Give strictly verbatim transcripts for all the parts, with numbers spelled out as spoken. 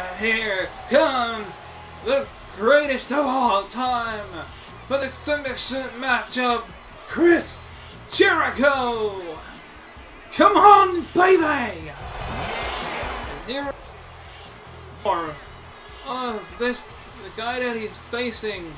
And here comes the greatest of all time for the submission matchup, Chris Jericho! Come on, baby! And here more of this, the guy that he's facing,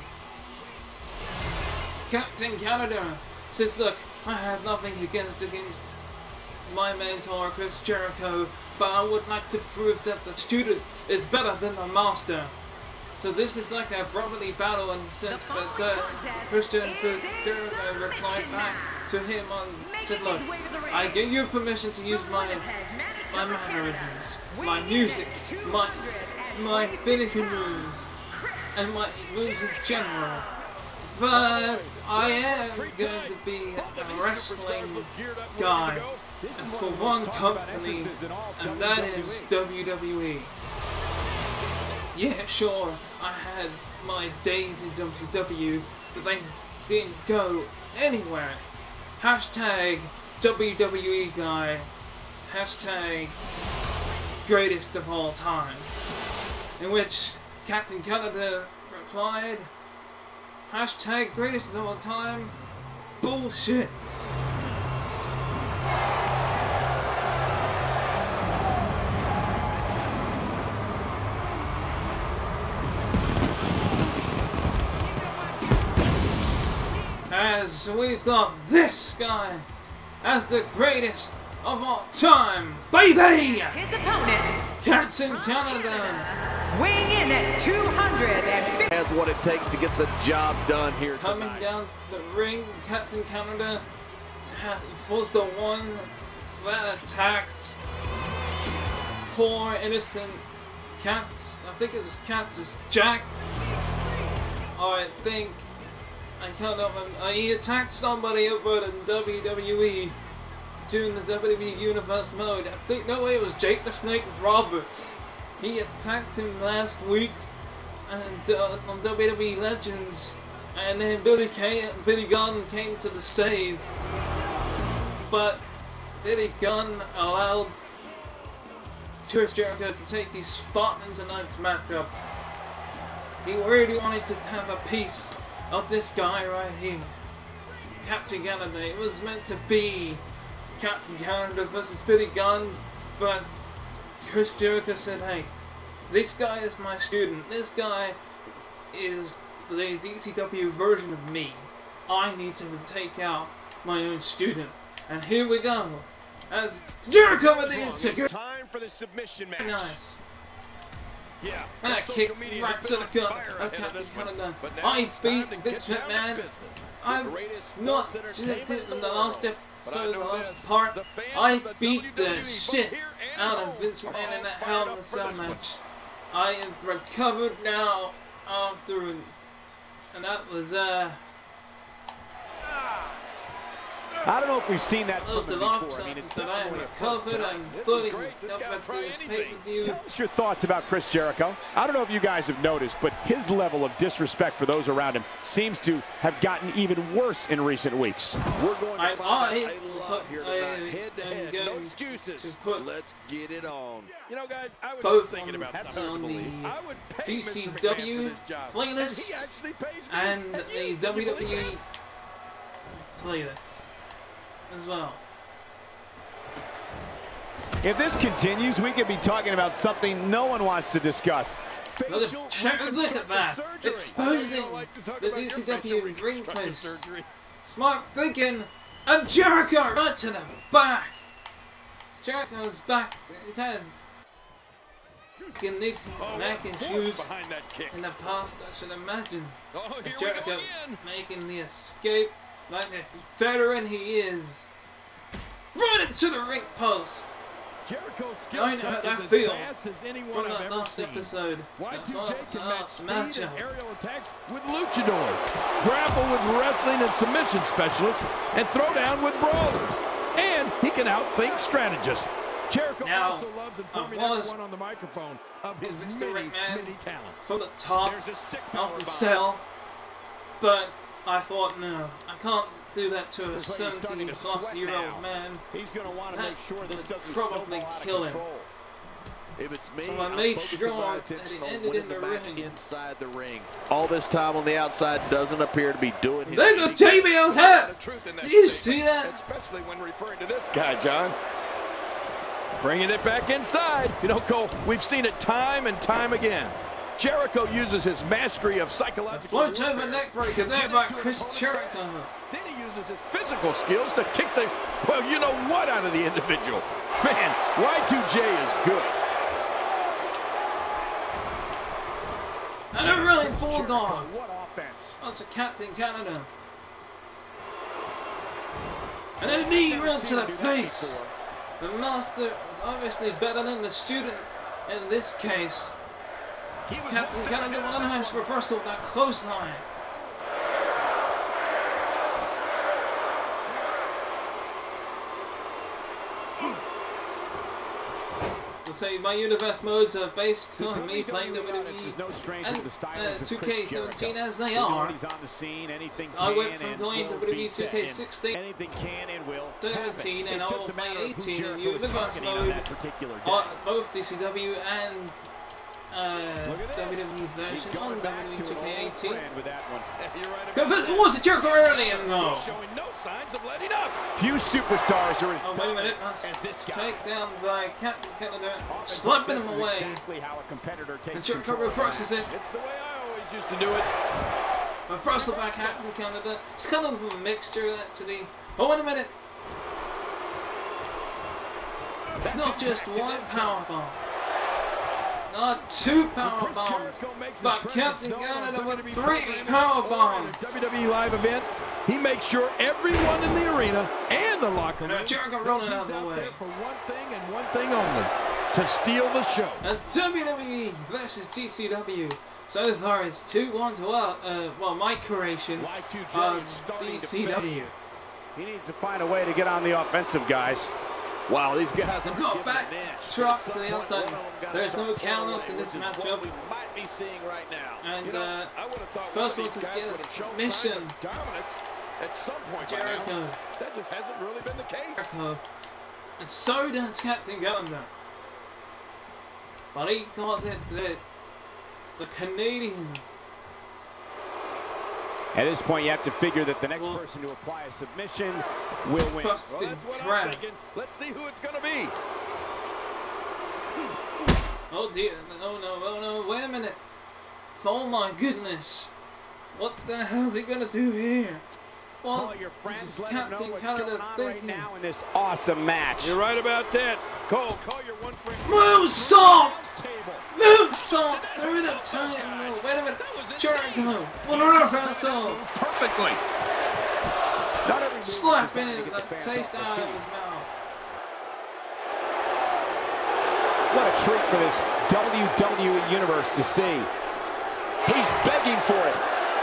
Captain Canada, says, look, I have nothing against against my mentor, Chris Jericho, but I would like to prove that the student is better than the master. So this is like a brotherly battle in a sense, but uh, Christian said, Jericho replied back to him on, said, look, I give you permission to use my my mannerisms, my music, my my finishing moves, and my moves in general. But I am going to be a wrestling guy for one company, and that is W W E. Yeah, sure, I had my days in W W E, but they didn't go anywhere. Hashtag W W E guy. Hashtag greatest of all time. In which Captain Canada replied, hashtag greatest of all time? Bullshit. As we've got this guy as the greatest of all time, baby! His opponent, Captain Canada, weighing in at two hundred fifty. That's what it takes to get the job done here coming tonight. down to the ring. Captain Canada was the one that attacked poor innocent Cats. I think it was Cats' Jack. I think I can't remember. Uh, he attacked somebody over in W W E during the W W E Universe mode. I think no way it was Jake the Snake Roberts. He attacked him last week and uh, on W W E Legends, and then Billy Kay Billy Gunn came to the save. But Billy Gunn allowed Chris Jericho to take his spot in tonight's matchup. He really wanted to have a piece of this guy right here, Captain Canada. It was meant to be Captain Canada versus Billy Gunn, but Chris Jericho said, hey, this guy is my student. This guy is the D C W version of me. I need to take out my own student. And here we go. As Jericho with the insecure. Time for the submission match. Nice. Yeah. And a kick right to the gut of Captain Canada. I beat Vince McMahon. I'm not just in the last episode, the last part. I beat the shit out of Vince McMahon in that Hell in a Cell match. I am recovered now after, and that was uh. I don't know if we've seen that Those from him before. I mean, it's that I am definitely a recovered. first I'm time. fully This guy recovered try this anything. pay-per-view. Tell us your thoughts about Chris Jericho. I don't know if you guys have noticed, but his level of disrespect for those around him seems to have gotten even worse in recent weeks. We're going to I, find I, a lot here I, tonight. Head to am head. going No excuses. to put Let's get it on. You know, guys, I was both just thinking on, about on something. the I would pay D C Mister McMahon W for this job. playlist And he actually pays me. and And the you, W can you W E believe that? playlist as well. If this continues, we could be talking about something no one wants to discuss. Look Facial at, check, look at that! surgery. Exposing I know you don't like to talk the about D your C facial W ring reconstructive post. surgery. Smart thinking, and Jericho right to the back. Jericho's back. He's had fucking Nick Oh, Mac and force shoes behind that kick. in the past. I should imagine. Oh, And here we Jericho go again. making the escape like the veteran he is. Run into the ring post. Jericho's skill I know set how that is as feels fast as anyone from I've that ever last seen. episode. Y That two J last- can last match speed matchup. and aerial attacks with luchadors, grapple with wrestling and submission specialists, and throw down with brawlers. And he can outthink strategists. Jericho Now, also loves informing I was- everyone on the microphone of his Mister many, McMahon many talents. from the top There's a sick power of the bomb. cell, but I thought, no, I can't do that to a Looks like he's starting seventeen to plus sweat year now. old man. He's going to want to That make sure this would doesn't probably snowball out of kill him. control. If it's me, So I I'm made focusing sure my that attention it on ended winning in the the match ring. inside the ring. All this time on the outside doesn't appear to be doing his There goes duty. J B L's head. Did you see that? Especially when referring to this guy, John. Bringing it back inside. You know, Cole, we've seen it time and time again. Jericho uses his mastery of psychological Float over warfare neck breaker to there get by into an Chris opponent's Jericho. head. Then he uses his physical skills to kick the, well, you know what, out of the individual. Man, Y two J is good. And a running bulldog. What offense. That's a Captain Canada. And a knee run to the face. The master is obviously better than the student in this case. Captain Canada with a nice reversal of that clothesline. To say my universe modes are based on me playing W W E and uh, two K seventeen as they are. I went from playing W W E two K sixteen, seventeen, and I will play eighteen in universe mode on both D C W and uh, W W E version on W W E two K eighteen. Confess was a Jericho early and go. Showing no signs of letting up. Few superstars are as Oh, wait a minute. That's take down by Captain Canada, slapping him away. Exactly how a competitor takes And Jericho control. reverses it. It's the way I always used to do it. Reversal by Captain Canada. It's kind of a mixture, actually. Oh, wait a minute. Not just one power bomb. Not two power bombs, but Captain Canada with three power bombs. W W E live event. He makes sure everyone in the arena and the locker room And Jericho knows rolling he's out of the out way. there for one thing and one thing only: to steal the show. And W W E versus T C W. So far it's two one to well, uh, well, my creation Y two J of is starting D to C W. fade. He needs to find a way to get on the offensive, guys. Wow, these guys And are so giving back an inch. drop At some to the point, outside. one of them gotta There's start no pulling countouts in away, this which is matchup. what we might be seeing right now. And You know, uh, I would have thought first one one of to these guys get a would have shown submission. signs of dominance at some point by Jericho. now. That just hasn't really been the case. Jericho. And so does Captain Canada. But he calls it the, the Canadian. At this point, you have to figure that the next Well, person to apply a submission will win. Busted Well, that's what I'm crab. thinking. Let's see who it's going to be. Oh dear, oh no, oh no, wait a minute. Oh my goodness. What the hell's he gonna do here? Well, Call your friends, this is let them know Captain what's Canada going on thinking. right now in this awesome match. You're right about that. Cole, call your one friend. Moonsault! Table. Moonsault through the time. No, wait a minute. Jericho. Well, no, reversal. Perfectly. Not every move is Slapping designed to it, get the the fans taste off out their of feet. his mouth. What a treat for this W W E Universe to see. He's begging for it.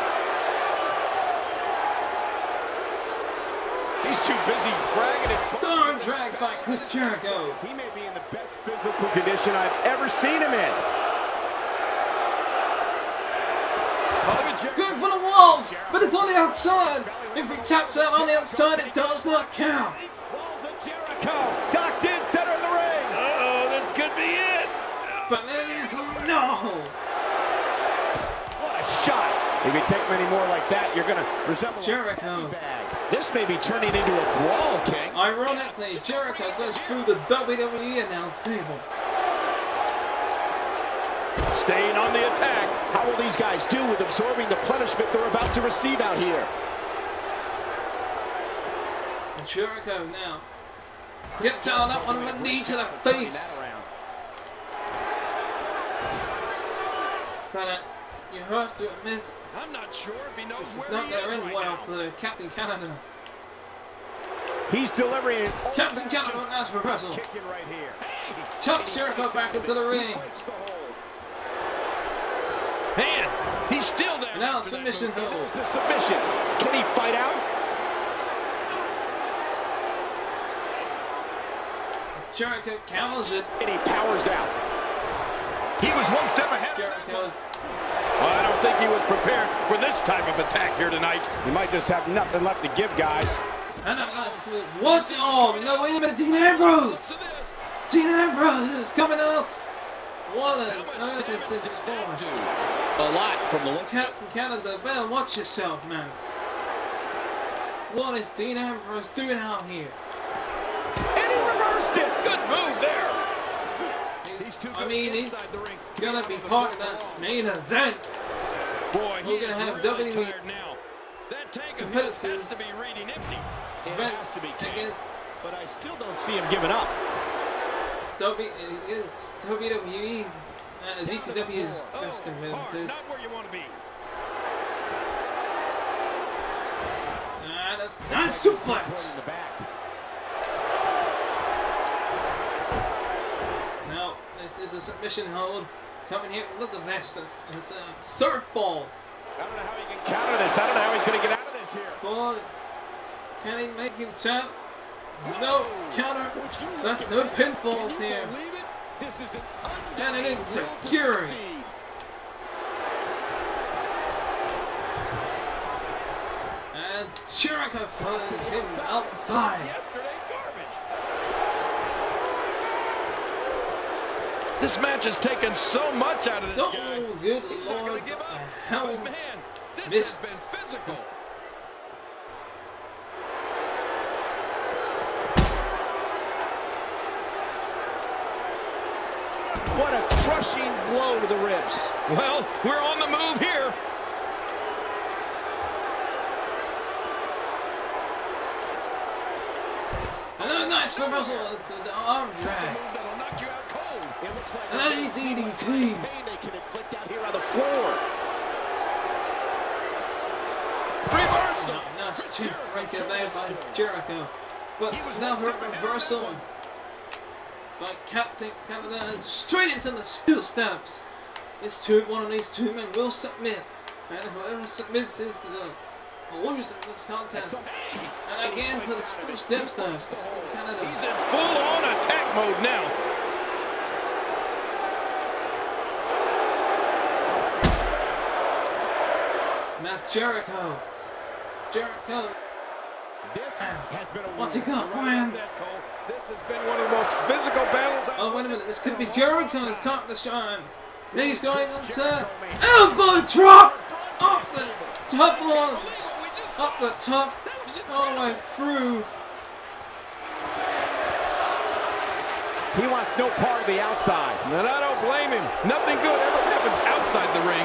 He's too busy bragging and Darn drag by Chris Jericho. He may be in the best physical condition I've ever seen him in. Going for the walls, but it's on the outside. If he taps out on the outside, it does not count. Walls of Jericho. Docked in center of the ring. Uh-oh, this could be it. But it is no. What a shot. If you take many more like that, you're going to resemble Jericho. a bag. This may be turning into a brawl, King. Ironically, Jericho goes through the W W E announce table. Staying on the attack. How will these guys do with absorbing the punishment they're about to receive out here? And Jericho now gets down on that one with a knee to the face. But uh, you have to admit, I'm not sure if he knows this is where not he going is to end right well now. for the Captain Canada. He's delivering an Captain Canada with a nice reversal. kicking right here. Chucks Jericho back into the ring. Breaks the hold. Man, he's still down. And now after that submission move. hold. There's the submission. Can he fight out? Jericho counters it. And he powers out. He was one step ahead. Jericho. Well, I don't think he was prepared for this type of attack here tonight. He might just have nothing left to give, guys. And a nice move. What? Oh, no, wait a minute. Dean Ambrose. Dean Ambrose is coming out. What on earth is this for? A lot from the looks. Captain Canada, better watch yourself, man. What is Dean Ambrose doing out here? And he reversed it. Good move there. He's too I good mean, he's inside the ring. gonna be part of that main event. Boy, We're he gonna is have really W W E tired now. That tank of his competitors has to be reading empty. It event has to be tanked. against But I still don't see him giving up. W against W W E's uh, D C W's Oh, best hard, competitors. not where you want to be. Ah, that's nice suplex. Now this is a submission hold. Coming here, look at this. It's, it's a surf ball. I don't know how he can counter this. I don't know how he's going to get out of this here. Ball. Can he make him tap? No counter. That's no pinfalls here. This is an And it is undying will to securing. succeed. And Jericho follows him outside. Yesterday's garbage. This match has taken so much out of this Oh, guy. good He's not lord. gonna give up. The hell. But man, this missed. has been physical. What a crushing blow to the ribs. Well, we're on the move here. And a nice reversal to the arm That's a drag. move that'll knock you out cold. It looks like And an easy D D T. Pain they can inflict out here on the floor. reversal. Nice chin breaker there by Jericho. But now for a reversal by Captain Canada and straight into the steel steps. This two, one of these two men will submit. And whoever submits is the loser of this contest. And again to the steel steps now. Captain Canada. He's in full-on attack mode now. Now Jericho. Jericho. This has been a What's he got planned? This has been one of the most physical battles. I've Oh, wait a minute. This could be Jericho's time to shine. He's going into elbow drop off the top one, up the top, all the way through. He wants no part of the outside. And I don't blame him. Nothing good ever happens outside the ring.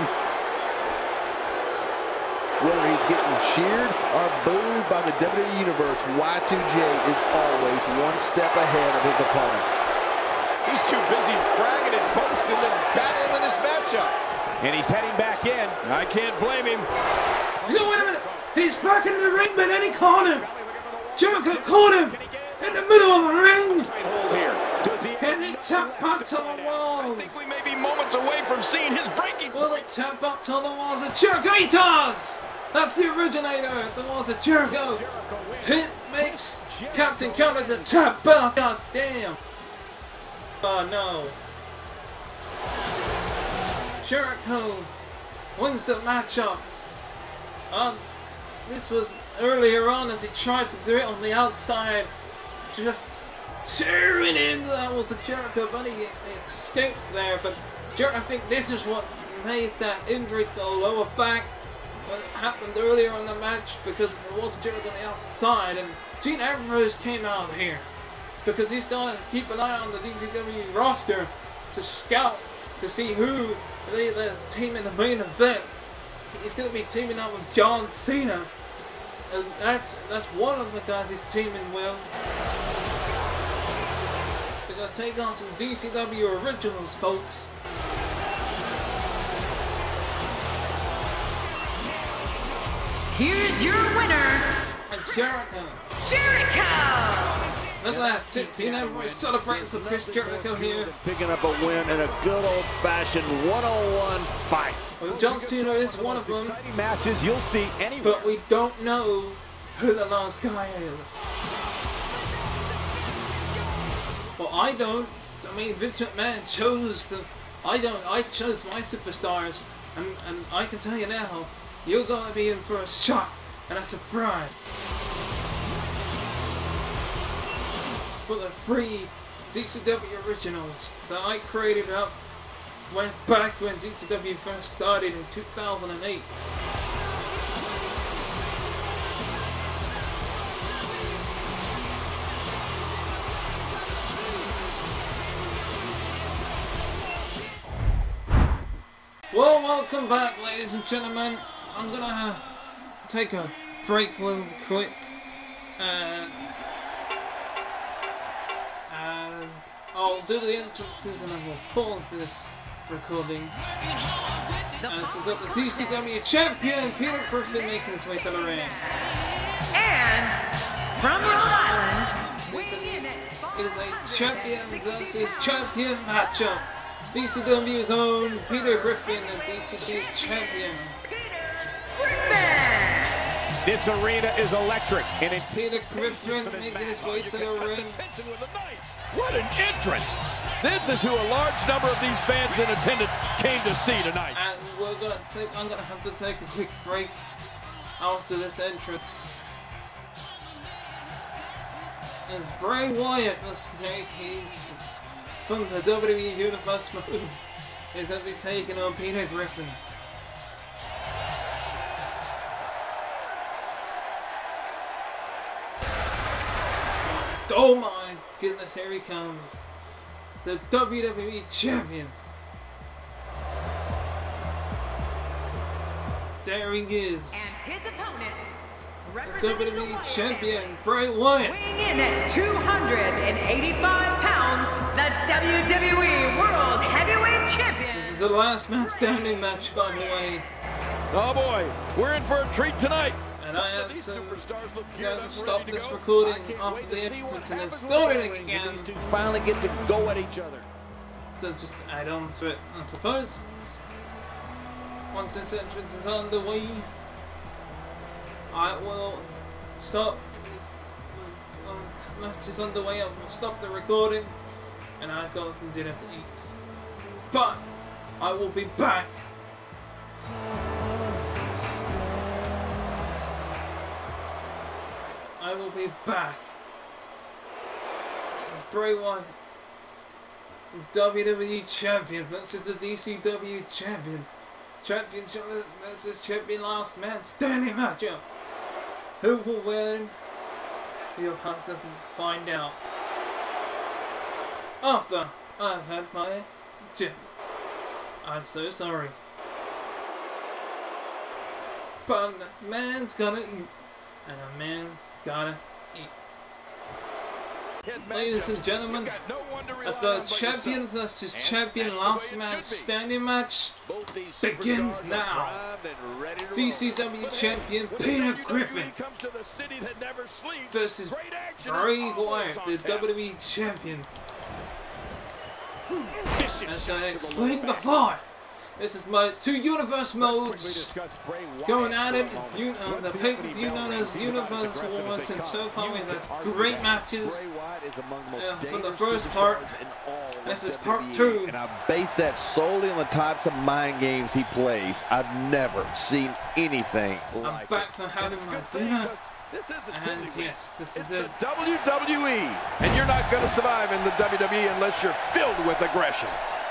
Whether he's getting cheered or booed by the W W E Universe, Y two J is always one step ahead of his opponent. He's too busy bragging and boasting than battling in this matchup. And he's heading back in. I can't blame him. You know, wait a minute. He's back in the ring, but then he caught him. Jericho caught him in the middle of the ring. Tight hold here. Does he? Can he tap back to the I think walls? we may be moments away from seeing his breaking. Will he tap back to the walls of Jericho? He does! That's the originator at the walls of Jericho. Pit makes Captain Canada tap back. God damn. Oh no. Jericho wins the matchup. Um, this was earlier on as he tried to do it on the outside. Just tearing into that was a Jericho, but he escaped there. But Jer I think this is what made that injury to the lower back what happened earlier in the match, because there was Jericho on the outside, and Dean Ambrose came out here because he's gonna keep an eye on the D C W roster to scout to see who they the team in the main event. He's gonna be teaming up with John Cena, and that's that's one of the guys he's teaming with. They're gonna take on some D C W originals, folks. Here's your winner, And Jericho. Jericho! Look at that. Dean Ambrose celebrating for Chris Jericho here. Picking up a win in a good old-fashioned one-on-one fight. Well, John Cena is one of them, Exciting matches you'll see anywhere. but we don't know who the last guy is. Well, I don't. I mean, Vince McMahon chose the. I don't. I chose my superstars, and and I can tell you now, you're gonna be in for a shock and a surprise. For the free D C W originals that I created up went back when D C W first started in two thousand eight. Well, welcome back, ladies and gentlemen. I'm gonna uh, take a break real quick, and, and I'll do the entrances, and I will pause this recording. As we've got the D C W champion Peter Griffin making his way to the ring. And from Rhode Island, Since it, weighing in at it is a champion versus champion matchup. D C W's own Peter Griffin and D C W champion Griffin. This arena is electric, and it Peter Griffin making his way to the ring. What an entrance! This is who a large number of these fans in attendance came to see tonight. And we're gonna take I'm gonna have to take a quick break after this entrance. As Bray Wyatt was take he's from the W W E Universe mode. He's gonna be taking on Peter Griffin. Oh my goodness, here he comes. The W W E champion. There he is. And his opponent, The W W E champion, Bray Wyatt. weighing in at two hundred eighty-five pounds, the W W E World Heavyweight Champion. This is the last man standing match, by the way. Oh boy, we're in for a treat tonight. And I have These some, superstars look I geared have up, to stop ready to this go. recording I can't after wait the to see what entrance and then happens starting in the ring. again. These two finally get to go at each other. To just add on to it, I suppose. Once this entrance is underway, I will stop. This uh, match is underway. I will stop the recording, and I've got some dinner to eat. But I will be back. I will be back. As Bray Wyatt, W W E champion versus the D C W champion. Champion versus champion last man standing matchup. Who will win? You'll have to find out after I've had my dinner. I'm so sorry. But a man's gotta eat. And a man's gotta eat. Ladies and gentlemen, as the champion versus champion last man standing match begins now. D C W champion Peter Griffin versus Bray Wyatt, the W W E champion. As I explained before, this is my two universe modes going at it. It's un uh, the pay-per-view known as Universe Wars, and so far we've had great matches uh, for the first part. This is part two. And I base that solely on the types of mind games he plays. I've never seen anything like I'm back for having my dinner, This isn't and yes, this is It's it. the W W E, and you're not going to survive in the W W E unless you're filled with aggression.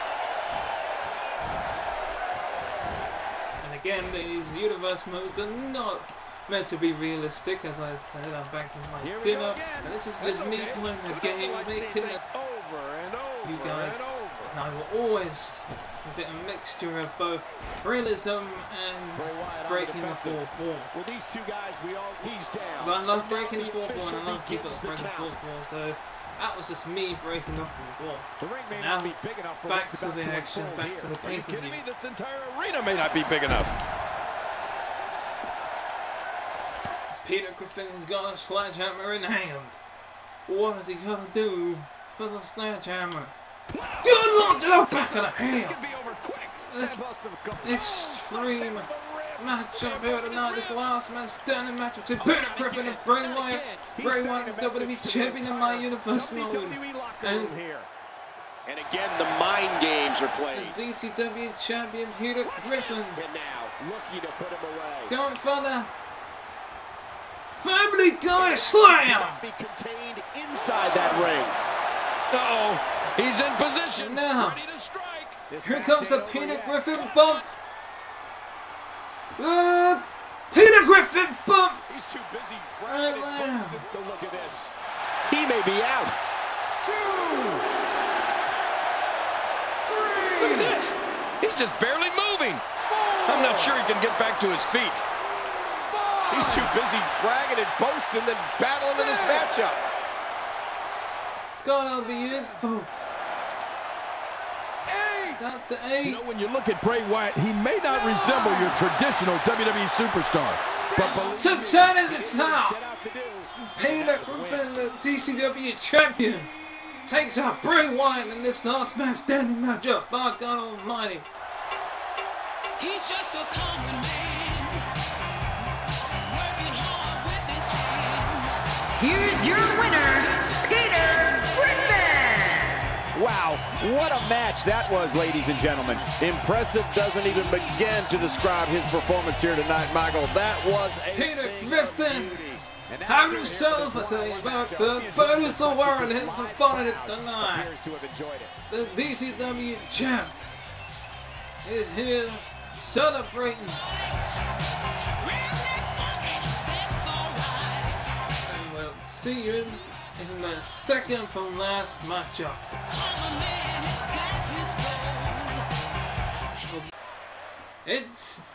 And again, these universe modes are not meant to be realistic. As I said, I'm back in my Here we dinner, go again. and this is just me playing the game, making it. over and over You guys, and over. and I will always get a mixture of both realism and breaking the fourth wall. With these two guys, we all he's down. 'Cause I love breaking the fourth wall, and I love people that break the fourth wall. So that was just me breaking the fourth wall. The ring may Now, not be big enough for back what's to about the to action, unfold back here. to the Are you kidding pay-per-view. me? This entire arena may not be big enough. As Peter Griffin has got a sledgehammer in hand. What is he gonna do with a sledgehammer? Good luck to the back of the hand! Be over quick. This extreme matchup here tonight, this last man standing match between Peter Griffin and Bray Wyatt. Bray Wyatt, the W W E champion in my universe mode. And here. And again, the mind games are the played. D C W champion Peter Griffin And now, looking to put him away. going for the Family Guy Slam! Be contained inside that ring. Uh-oh. He's in position. Now. Ready to strike. Here comes the Peter Griffin bump. Uh, Peter Griffin bump. He's too busy. Right there. Look at this. He may be out. Two. Three. Look at this. He's just barely moving. I'm not sure he can get back to his feet. He's too busy bragging and boasting than battling in this matchup. It's gonna be it, folks. Eight. Out to eight. You know, when you look at Bray Wyatt, he may not resemble your traditional W W E superstar. But To ten at the top, Peter Griffin, the T C W champion, takes out Bray Wyatt in this last man standing matchup. By God Almighty. He's just a common man, working hard with his hands. Here's your winner, Peter Griffin. Wow, what a match that was, ladies and gentlemen. Impressive doesn't even begin to describe his performance here tonight, Michael. That was a Peter Griffin. Have himself a say about the bonus award and some fun in it tonight. The D C W champ is here celebrating. And we'll see you in, in the second from last matchup. It's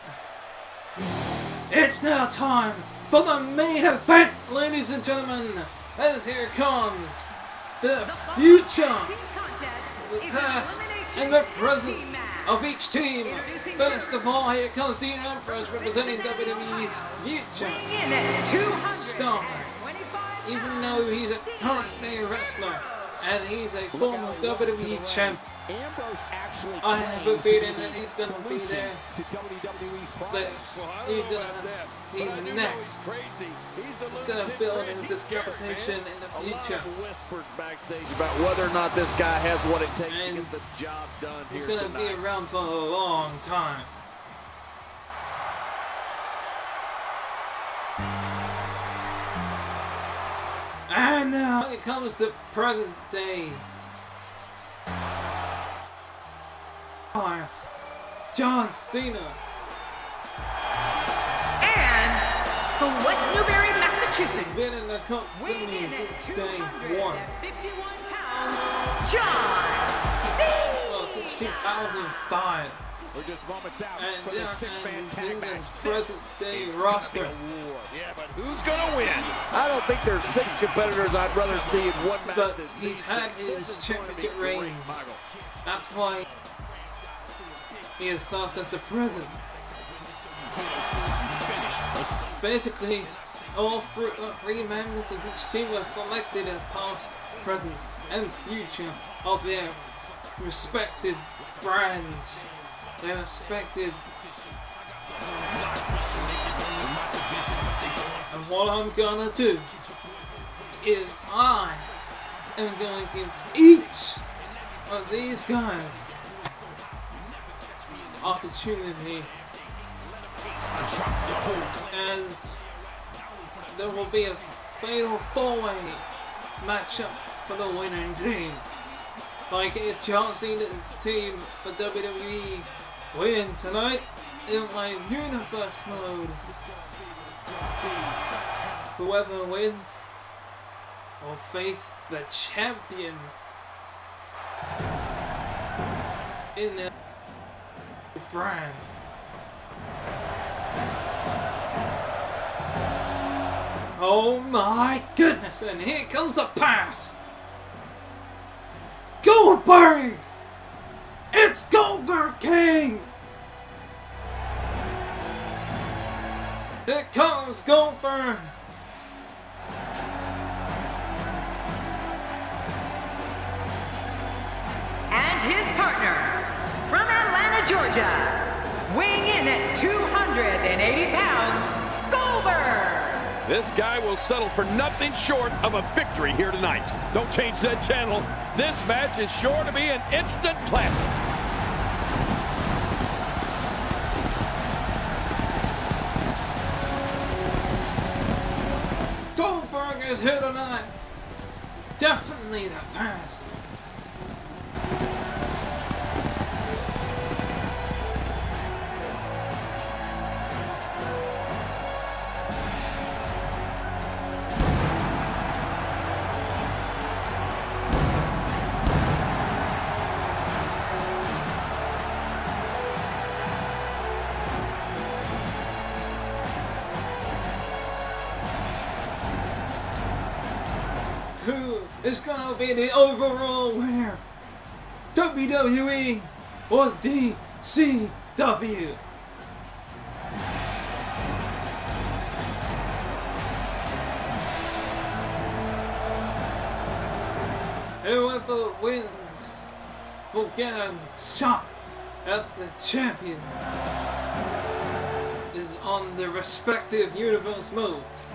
It's now time for the main event, ladies and gentlemen. As here comes the future, the past, and the present of each team. First of all, here comes Dean Ambrose representing W W E's future star. Even though he's a current day wrestler and he's a former W W E champ, I have a feeling that he's going to be there. That he's going to be the next. He's going to build his reputation in the future. Whispers backstage about whether or not this guy has what it takes And to get the job done he's here going to tonight. be around for a long time. And now it comes to present day. John Cena. And from West Newbury, Massachusetts, He's been in the company weighing in since at day two one. hundred fifty-one pounds, John Well, Cena. since two thousand five. We're just moments out And, for yeah, the six-man and tag in the match. present day roster. Yeah, but who's going to win? I don't think there's six competitors I'd rather see in one match. But than he's these had six. his championship reigns. That's why he is classed as the present. Basically, all three, uh, three members of each team were selected as past, present, and future of their respected brands. Their respected. And what I'm gonna do is I am gonna give each of these guys opportunity, as there will be a fatal four-way matchup for the winning team. Like if John Cena's team for W W E win tonight in my universe mode, whoever wins will face the champion in their brand. Oh my goodness, and here comes the pass! Goldberg! It's Goldberg King! Here comes Goldberg! And his partner, from Atlanta, Georgia, weighing in at two hundred eighty pounds, Goldberg. This guy will settle for nothing short of a victory here tonight. Don't change that channel. This match is sure to be an instant classic. Goldberg is here tonight. Definitely the past. is gonna be the overall winner? W W E or D C W? Whoever wins will get a shot at the champion is on the respective universe modes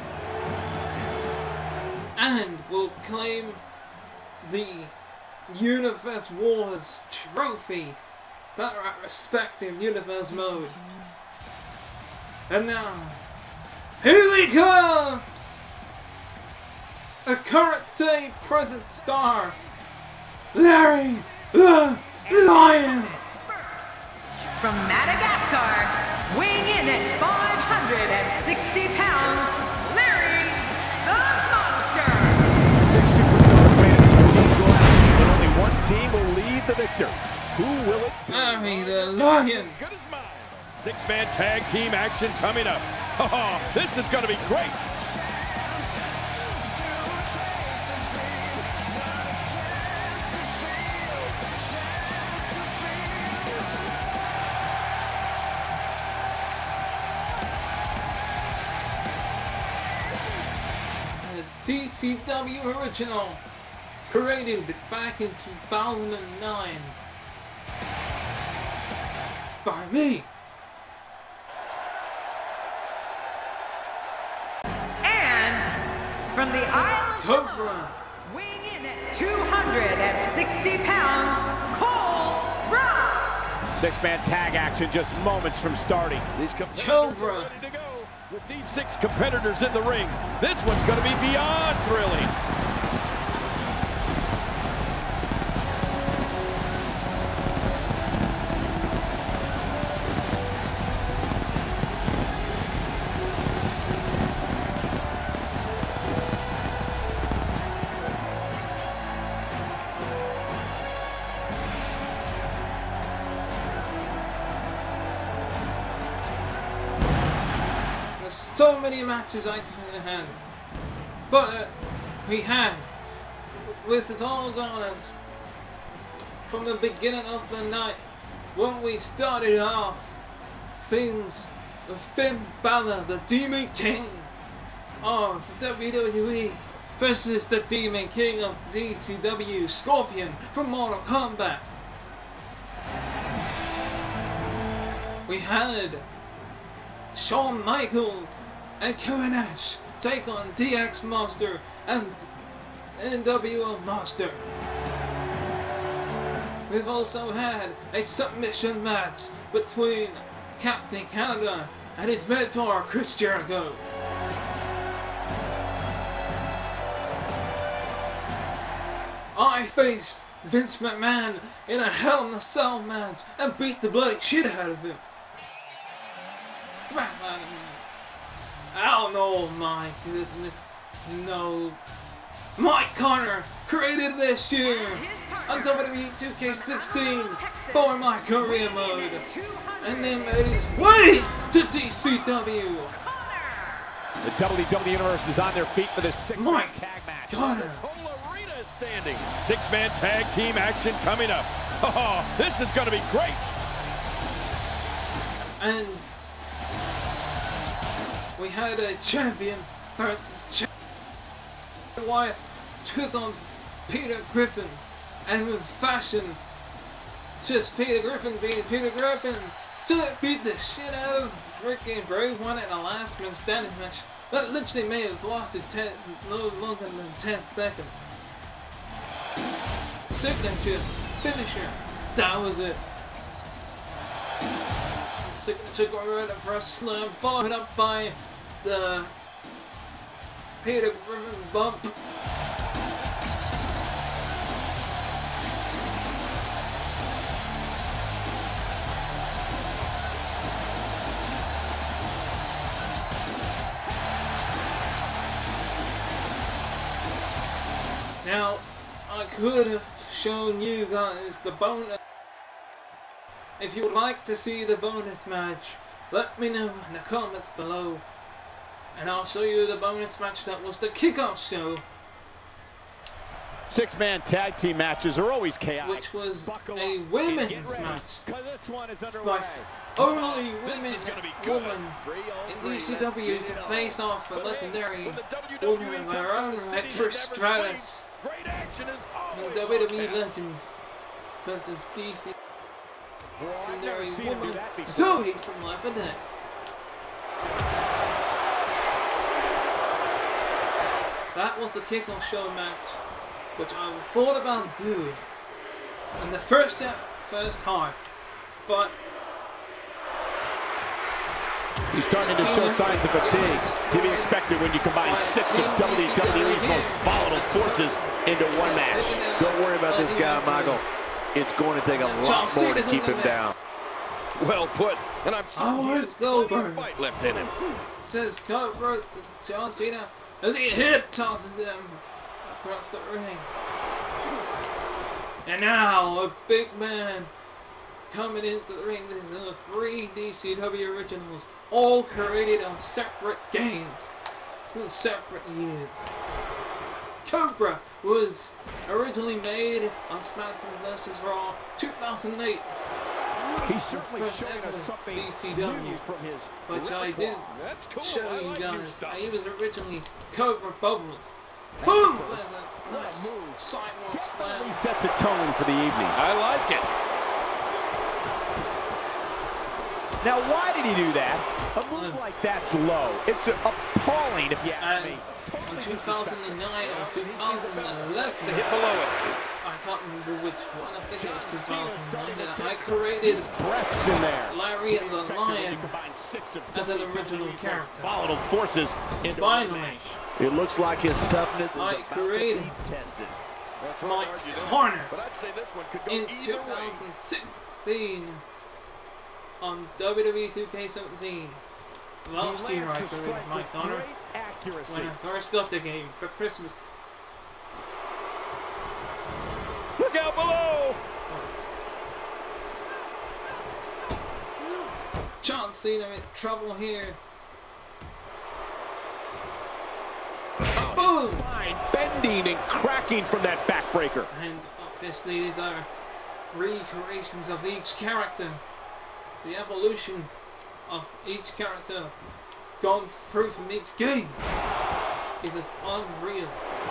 and will claim the Universe Wars trophy that are at respective universe mode. And now, here he comes! A current day present star, Larry the Lion! From Madagascar, weighing in at five hundred sixty pounds, Larry the Monster! Six superstar fans, two teams left, but only one team will leave the victor. Who will it be? Larry the Lion! As good as mine. Six-man tag team action coming up. Oh, this is going to be great. D C W original, created back in two thousand nine by me. And from the island Cobra, weighing in at two hundred sixty pounds, Cole Brock! Six-man tag action just moments from starting. These competitors Cobra. are ready to go. With these six competitors in the ring, this one's going to be beyond thrilling. There's so many matches I could have had, but uh, we had. This is all gone as from the beginning of the night when we started off things with Finn Balor, the Demon King of W W E, versus the Demon King of D C W, Scorpion from Mortal Kombat. We had Shawn Michaels and Kevin Nash take on D X Monster and N W O Monster. We've also had a submission match between Captain Canada and his mentor Chris Jericho. I faced Vince McMahon in a Hell in a Cell match and beat the bloody shit out of him. Oh no, my goodness, no. Mike Connor created this year on W W E two K sixteen for my career mode, and then made his way to D C W. The W W E Universe is on their feet for this six-man Mike tag match. Connor. This whole arena is standing. Six-man tag team action coming up. Oh, this is going to be great. And we had a champion versus champion. Wyatt took on Peter Griffin, and with fashion, just Peter Griffin being Peter Griffin, to beat the shit out of freaking Bray Wyatt in a last man standing match that literally may have lasted ten, no longer than ten seconds. Signature finisher, that was it. Signature Gorilla Press Slam, followed up by the Peter Griffin bump. Now, I could have shown you guys the bonus. If you would like to see the bonus match, let me know in the comments below, and I'll show you the bonus match that was the kickoff show. Six-man tag team matches are always chaotic. which was Buckle a up women's and get ready, match. 'cause this one is My underway. only women is gonna be good. woman in three, D C let's W get to it on. face off a But hey, legendary when the W W E woman of comes her to own the right, city Trish that never Stratus. sleeps, great action is The always W W E on tap. Legends versus D C Well, I've never legendary seen him do woman that before. Zoe from Life and Death. That was the kickoff show match, which I thought about doing in the first step, first half, but He's starting to show signs of fatigue, to be expected when you combine six of W W E's most volatile forces into one match. Don't worry about this guy, Michael. It's going to take a lot more to keep him down. Well put, and I'm Oh, certain he has let's plenty go, of Bird. fight left in him. Says Cobra to John Cena as he hip tosses him across the ring. And now a big man coming into the ring. This is the three D C W originals, all created on separate games, still separate years. Cobra was originally made on SmackDown versus. Raw two thousand eight. He's certainly First showing ever us something D C W, new from his which I did That's cool. show I you like new guys. stuff. He was originally Cobra Bubbles. Boom! There's a nice sidewalk slam. He sets a tone for the evening. I like it. Now, why did he do that? A move Uh. like that's low. It's appalling, if you ask And me. in two thousand nine or two thousand eleven, To hit below it. I can't remember which one. I think it was two Cena thousand starting nine. to I take some created breaths in there. Larry and the Expected when you Lion combine six of as an W W E's original most character. volatile forces into one Finally, match. It looks like his toughness is I about to created be tested. That's Mike hard to argue that. Corner But I'd say this one could go in either way. twenty sixteen on W W E two K seventeen. Last He year I lands the created strike Mike with Connor great accuracy. when I first got the game for Christmas. Look out below. John Cena in trouble here. Boom! Spine bending and cracking from that backbreaker. And obviously these are recreations of each character. The evolution of each character gone through from each game is unreal.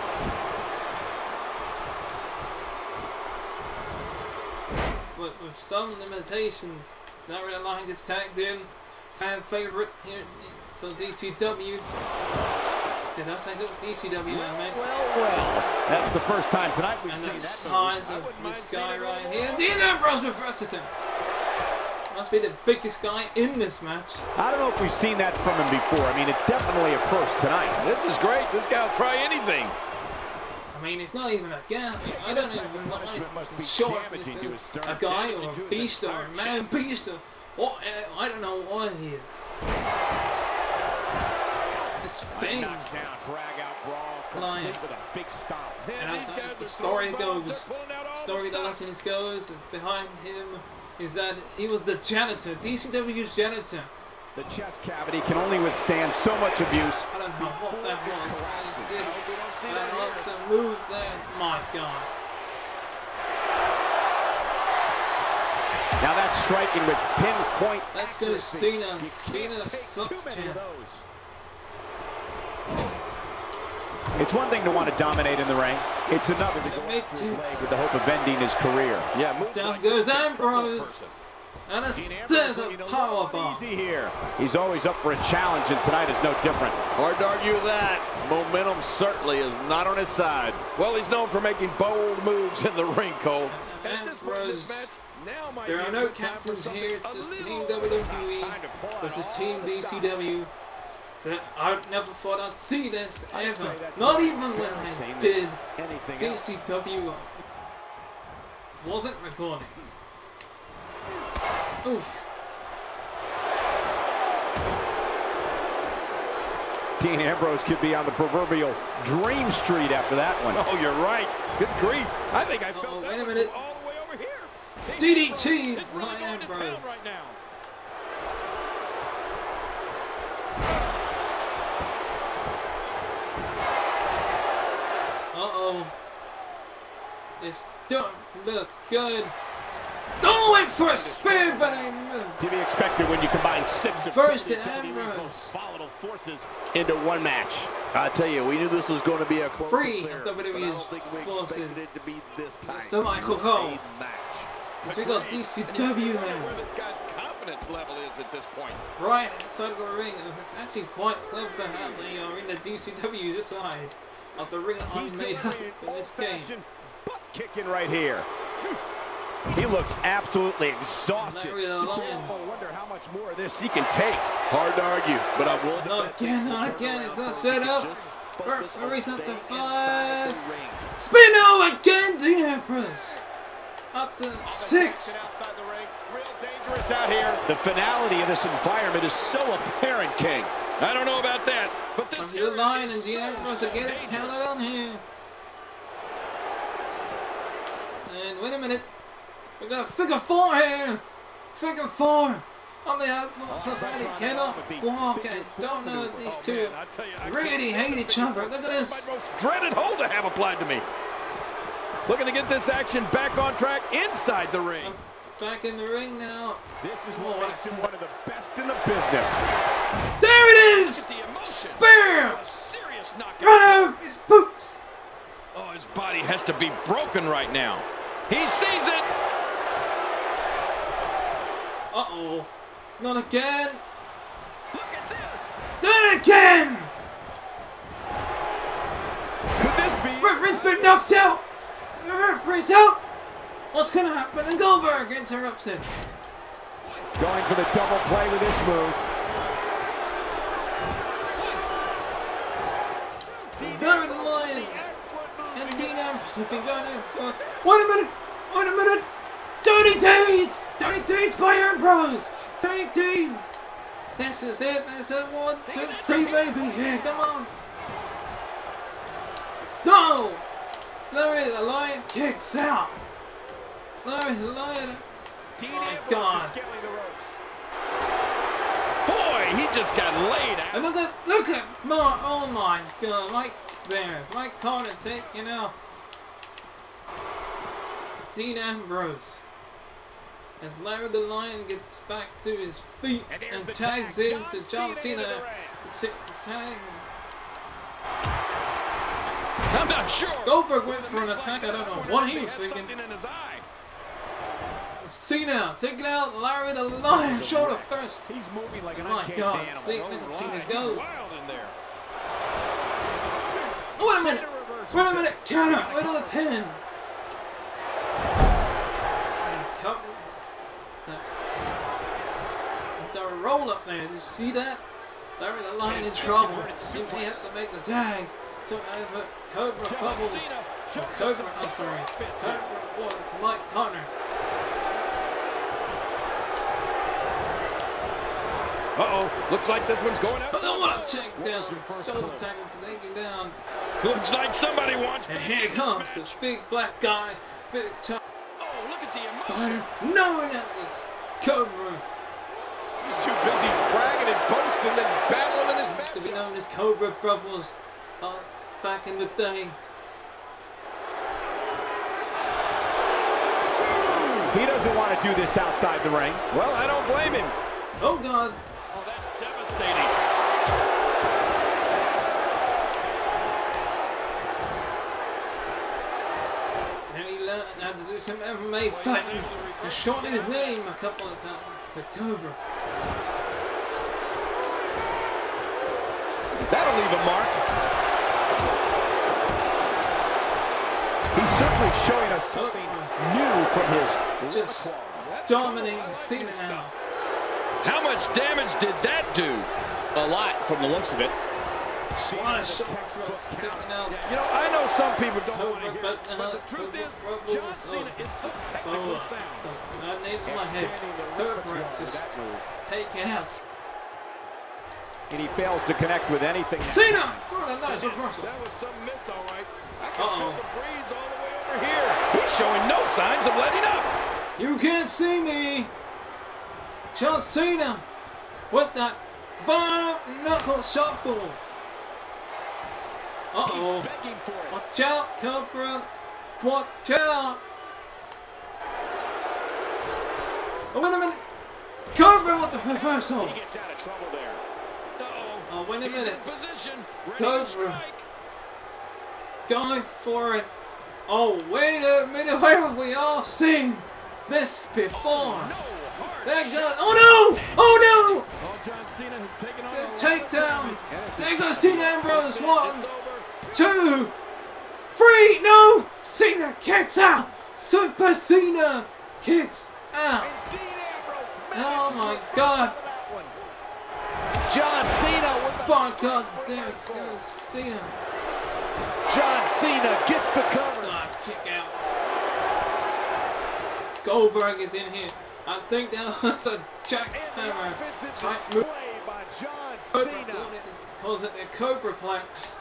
But with some limitations, Larry the Lion gets tagged in. Fan favorite here for D C W. Did I say D C W? I meant. Well, well, that's the first time tonight we've And seen the that. size of wouldn't mind this seeing guy it right roll here. over. Dean Ambrose reverses him. Must be the biggest guy in this match. I don't know if we've seen that from him before. I mean, it's definitely a first tonight. This is great. This guy will try anything. I mean, it's not even a guy. I don't even know. I'm sure if this is a guy or a beast or a man beast or what. I don't know what he is. This thing. Knocked down, drag out brawl, Lion. complete with a big stomp. And these as guys the are story throwing bombs, goes, they're pulling out all story the the stops. legends goes, behind him is that he was the janitor, D C W's janitor. The chest cavity can only withstand so much abuse. I don't know what that was. But he did We don't see an that here. awesome move there. My God. Now that's striking with pinpoint Let's go accuracy. Cena. You can't Cena take sucks, too many champ. of those. It's one thing to want to dominate in the ring. It's another to go Make after his two. leg with the hope of ending his career. Yeah, moves Down like goes this, Ambrose. person. And a, Dean Ambrose there's a looking little power bomb. uneasy here. He's always up for a challenge, and tonight is no different. Hard to argue that. Momentum certainly is not on his side. Well, he's known for making bold moves in the ring, Cole. And At this point in this Ambrose. match, now might There be are a no good time for captains something here. It's a just little Team over the top. W W E Time to pull out versus all Team the D C stops. W. I never thought I'd see this I'd ever. say that's Not not even when embarrassing I that did Anything D else? C W wasn't recording. Oof. Dean Ambrose could be on the proverbial dream street after that one. Oh, you're right. Good grief. I think I felt Uh-oh, that wait a one minute. all the way over here. D D T It's really by going to town Ambrose. right now. Uh-oh. This don't look good. Don't wait for a spear, but I moved. To be expected when you combine six of First to W W E's Ambrose. most volatile forces into one match. I tell you, we knew this was going to be a close Three affair, of W W E's but I don't think we forces. expected it to be this tight. So Michael Cole. A match. So we got D C W Where there. this guy's confidence level is at this point. Right outside of the ring, and it's actually quite clever how they are in the D C W side of the ring He's I'm made up delivering in this game. old-fashioned butt kicking right here. He looks absolutely exhausted. Larry the Lion. I wonder how much more of this he can take. Hard to argue, but I'm willing to Not bet again, this will not turn again. around It's not for set him. up. Just focus on Referee's up to staying five. inside the ring. Spino again, the Empress. Up to six. Outside the ring. Real dangerous out here. The finality of this environment is so apparent, King. I don't know about that, but this Under the area line, is and the so, Empress so again dangerous. counted on here. And wait a minute. We got a figure four here. Figure four. On the outside, he cannot walk. I don't know if these two really hate each other. Look at this. My most dreaded hold to have applied to me. Looking to get this action back on track inside the ring. Back in the ring now. This is Oh, what makes him one of the best in the business. There it is. The emotion. Spear. A serious knockout. Right over his boots. Oh, his body has to be broken right now. He sees it. Uh-oh. Not again. Look at this. Do it again. Could this be? Referee's been knocked out. The referee's out. What's going to happen? And Goldberg interrupts him. Going for the double play with this move. Larry the Lion and Dean Ambrose have been going in for... Wait a minute! Wait a minute! Dirty Deeds! Dirty Deeds by Ambrose! Dirty Deeds! This is it! This is one, two, three, baby! Here, come on! No! Larry the Lion kicks out! Larry the Lion... Dean Oh my Ambrose God. is scaling the ropes. Boy, he just got laid out. And look at, look at, Mark, oh my God, Mike there, Mike Carter taking out Dean Ambrose. As Larry the Lion gets back to his feet And and, there's the tags tag. in John to John Cena Cena. into the ring. S- Tag. I'm not sure. Goldberg went for an attack, I don't know what he was thinking. Something in his eye. Cena taking out Larry the Lion, shoulder first. He's moving like an Oh my uncanny God, animal. see, look at Cena go. Wild in there. Oh, wait a minute, wait a minute, counter, wait till the pin. Cover. Into a roll up there, did you see that? Larry the Lion in trouble. Seems he has to make the tag. So over Cobra Bubbles. Cobra, I'm sorry. Cobra or Mike Connor. Uh-oh. Looks like this one's going out. Oh, what a check down. Shoulder tackle to take him down. Looks like somebody wants. And here comes the big black guy. Big top. Oh, look at the Fighter. emotion. No one else. Cobra. He's too busy bragging and boasting than battling in this Used to be match. known as Cobra Bubbles uh, back in the day. He doesn't want to do this outside the ring. Well, I don't blame him. Oh God. Oh, that's devastating. And he learned how to do some M M A fighting and shortened his name a couple of times to Cobra. That'll leave a mark. He's certainly showing us something new from his Just dominating Cena now. How much damage did that do? A lot from the looks of it. What a shot from sticking out. You know, I know some people don't want to Cobra, hear but, it, uh, but the truth Cobra is, Bubbles, John Cena oh, is so technically Bola. sound. I named my head. Cobra just taking out and he fails to connect with anything. Cena! What a nice reversal. That was some miss, all right. I can Uh-oh. feel the breeze all the way over here. He's showing no signs of letting up. You can't see me. John Cena with that five knuckle shuffle. Uh He's oh. begging for it. Watch out, Cobra. Watch out! Oh, wait a minute! Cobra with the reversal! He gets out of trouble there. Oh, wait a He's minute. in position, ready to Cobra. strike. Going for it. Oh, wait a minute. Where have we all seen this before? There goes. Oh, no! Oh, no! Oh, John Cena has taken on The a takedown. And it's There goes Dean Ambrose. One, It's over. two, three. No! Cena kicks out. Super Cena kicks out. And Dean Ambrose Oh, manages my to reverse God. out of that one. John Cena with the By God, there goes Cena. John Cena gets the cover. Ah, kick out. Goldberg is in here. I think that was a jackhammer type move. Display by John Cobra Cena. calls it the Cobraplex.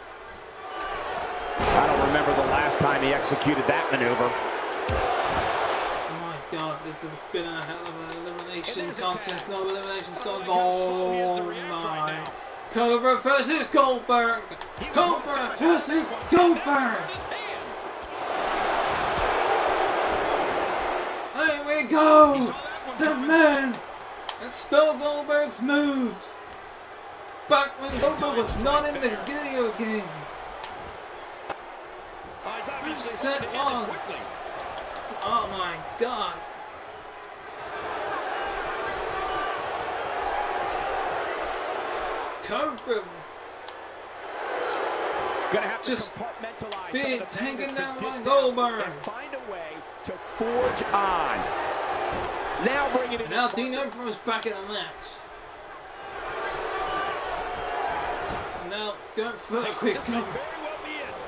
I don't remember the last time he executed that maneuver. Oh my God, this has been a hell of an elimination contest. No elimination song. Oh my. Cobra versus Goldberg. Cobra versus Goldberg. Here we go. The man that stole Goldberg's moves. Back when Goldberg was not in the video games. Set was. Oh my God. Cobra Gonna have to just compartmentalize being some of the taken moves down that by did Goldberg. and find a way to forge on. Now bringing it Now in. Dean Ambrose back in the match. Now going for a quick This may cover. very well be it.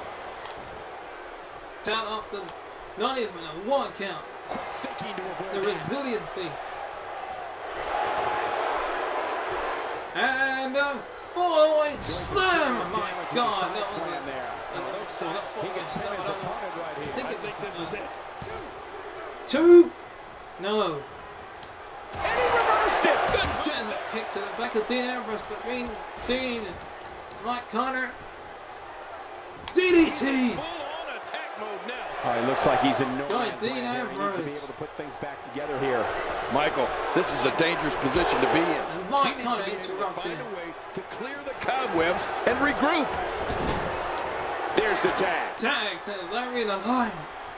Down off the, not even a one count. Quick thinking to avoid The that. resiliency. And a four-way slam. Oh my God, that was Slam a, there. a, a four-way slam. I don't know. I think I it was think this is uh, it. two. No. And he reversed it. Good. There's a kick to the back of Dean Ambrose between Dean and Mike Connor. D D T. Full on attack mode now. Oh, he looks like he's in no Going man's Dean land here. He needs to be Ambrose. able to put things back together here. Michael, this is a dangerous position to be in. And Mike He needs Connor to be able to interrupted find him. a way to clear the cobwebs and regroup. There's the tag. Tag to Larry the Lion.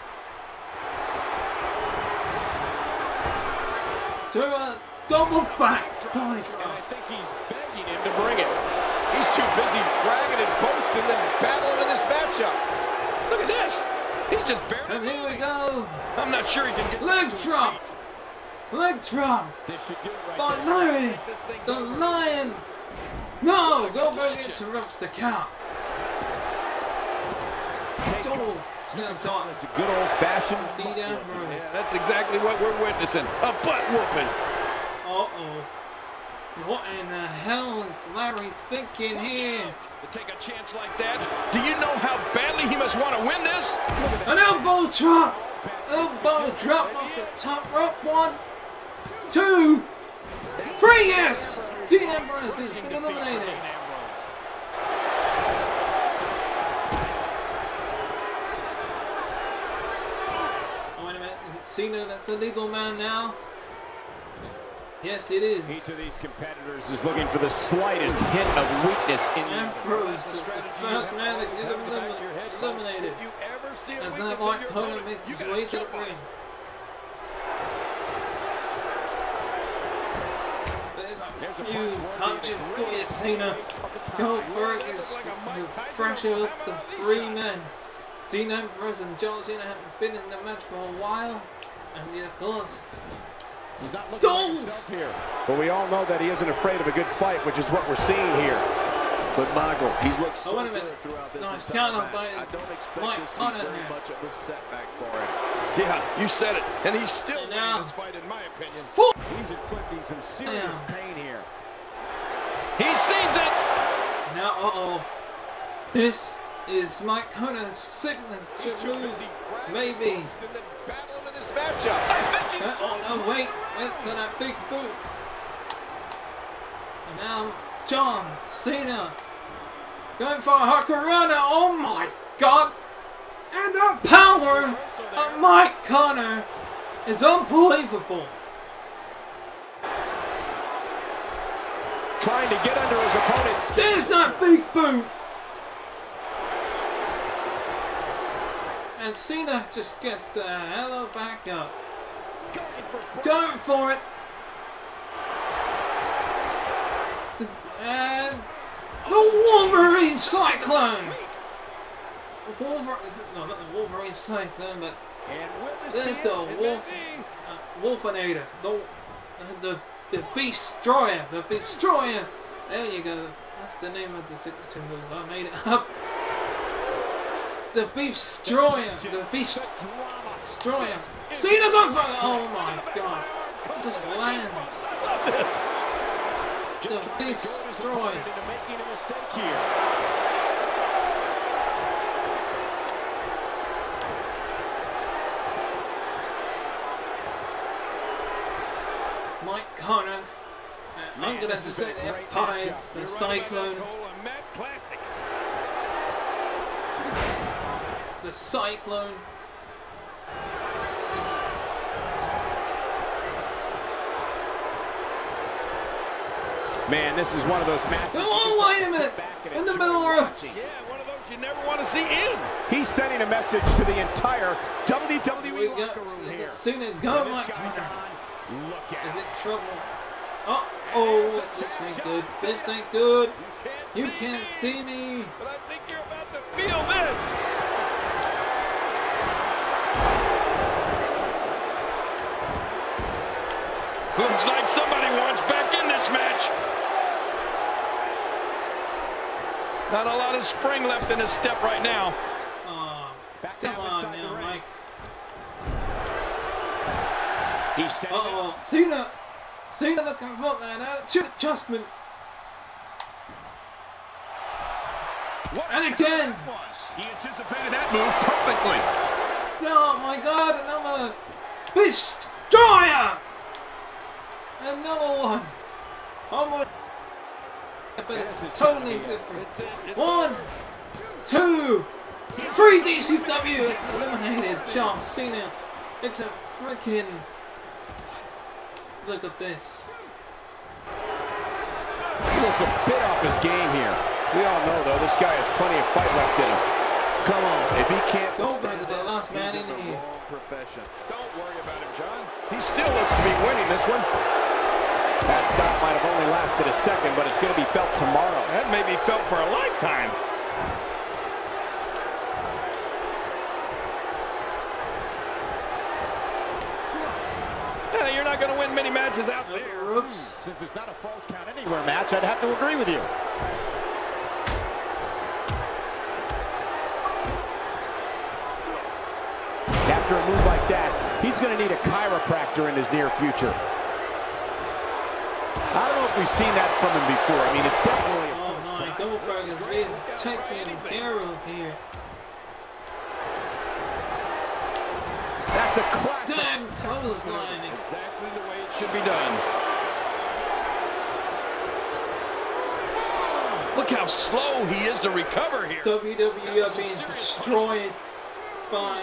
To a double back body And I drop. think he's begging him to bring it. He's too busy bragging and boasting than battling in this matchup. Look at this. He's just barely And here we moving. go. I'm not sure he can get Leg to his drop. feet. Leg drop. This should do it right By there. Larry. This thing's The over. Lion. No. Goldberg interrupts the count. Oh, Santon. It's a good old-fashioned Dean Yeah, Ambrose. that's exactly what we're witnessing. A butt whooping. Uh-oh. What in the hell is Larry thinking here? To take a chance like that, do you know how badly he must want to win this? An elbow drop. Elbow drop off the top rope. One, two, three. Yes. Dean Ambrose is eliminated. Oh, wait a minute. Is it Cena that's the legal man now? Yes, it is. Each of these competitors is looking for the slightest hint of weakness in them. Ambrose is the first man that get eliminated. eliminated. If you ever see a As weakness that in Mike your Connor opponent, makes you his gotta way to the jump on it. ring. There's a few punches for you, Cena. Goldberg is thrashing up the three men. Dean Ambrose and John Cena haven't been in the match for a while. And of course, He's not looking like himself here. But we all know that he isn't afraid of a good fight, which is what we're seeing here. But Michael, he's looked so Oh, wait a good minute. throughout this Nice entire counter match. by I don't expect Mike this to Connor be very here. much of a setback for him. Yeah, you said it. And he's still And winning now- this fight, in my opinion. full. He's inflicting some serious Yeah. pain here. He sees it. Now, uh-oh. This is Mike Connor's signature Too move. busy bragging Maybe. and then battling in this matchup. I think he's Uh, oh no, wait, wait for that big boot. And now John Cena going for a Hurricanrana. Oh my God! And the power of Mike Connor is unbelievable. Trying to get under his opponent's. There's that big boot. And Cena just gets the hell back up. Going for it. The, and the Wolverine Cyclone. Wolverine, no, not the Wolverine Cyclone, but there's the Wolf, uh, Wolfinator, the, the, the Beast Destroyer, the Beast Destroyer. There you go. That's the name of the signature move. I made it up. The Beast Destroyer, the Beast Destroyer. Cena going for it. Oh my God! It just lands. The Beast Destroyer. Making a mistake here. Mike Connor, uh, I'm gonna have to say F five, the Cyclone, the Cyclone. Man, this is one of those matches. Oh, wait a minute! In the middle of the ropes. Yeah, one of those you never want to see in. He's sending a message to the entire W W E We locker got room here. Cena go, Mike Connor. Is it trouble? Uh oh, this ain't good. This ain't good. You can't see me. But I think you're about to feel this. Looks like somebody wants back in this match. Not a lot of spring left in his step right now. Oh, come on now, Mike. He's Uh oh, Cena. Cena looking for that attitude adjustment. And again. He anticipated that move perfectly. Oh my God, another Beast Destroyer. Another one. Oh my. But it's totally different. One, two, three D C W eliminated John Cena. It's a freaking. Look at this. He looks a bit off his game here. We all know, though, this guy has plenty of fight left in him. Come on, if he can't Goldberg is the last man in here. profession. Don't worry about him, John. He still looks to be winning this one. That stop might have only lasted a second, but it's going to be felt tomorrow. That may be felt for a lifetime. Yeah, you're not going to win many matches out there. Oops. Since it's not a false count anywhere match, I'd have to agree with you. After a move like that, he's going to need a chiropractor in his near future. I don't know if we've seen that from him before. I mean, it's definitely a Oh first my, try. Goldberg is really taking care of here. That's a classic. Dang, clotheslining. Exactly the way it should be done. Look how slow he is to recover here. W W E are being destroyed by.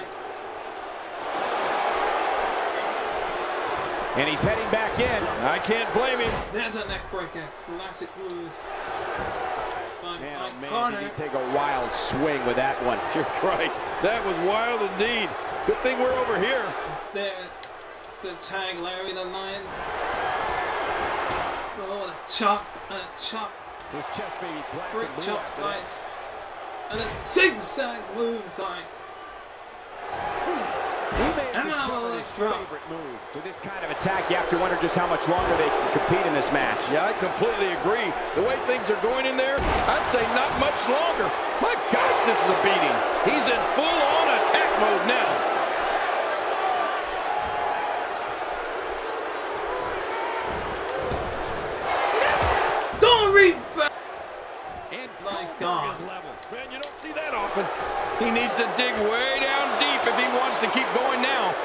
And he's heading back in. I can't blame him. There's a neck breaker. Classic move by Man, Mike oh man, Connor. did he take a wild swing with that one. You're right. That was wild indeed. Good thing we're over here. There, it's the tag, Larry the Lion. Oh, the chop, and a chop, His chest baby black three and blue chops, after guys. this. And a zigzag move, like. We may have And now discovered a his leg drop. favorite move. With this kind of attack, you have to wonder just how much longer they can compete in this match. Yeah, I completely agree. The way things are going in there, I'd say not much longer. My gosh, this is a beating. He's in full-on attack mode now. Don't read back! And My God. man, you don't see that often. He needs to dig way down deep if he wants to keep going now.